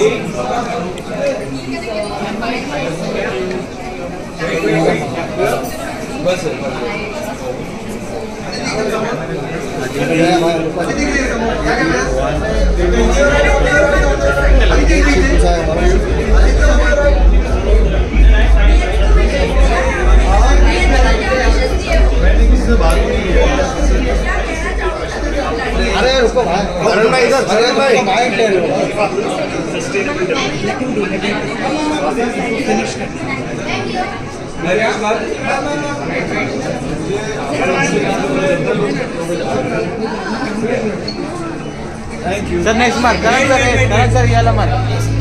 बस अरे रुको भाई, भरण भाई इधर, भरण भाई सर नेक्स्ट मार करेक्ट सर याला मार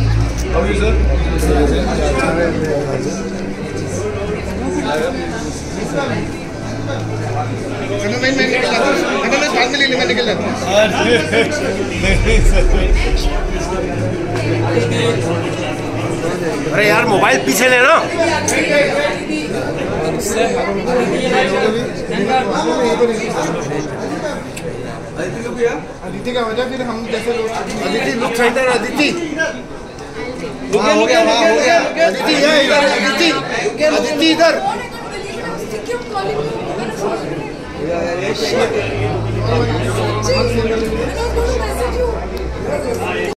अरे यार मोबाइल पीछे लेना। अदिति का वजह फिर हम जैसे लोग अदिति लुक सही था। अदिति हो गया अदिति इधर, अदिति इधर।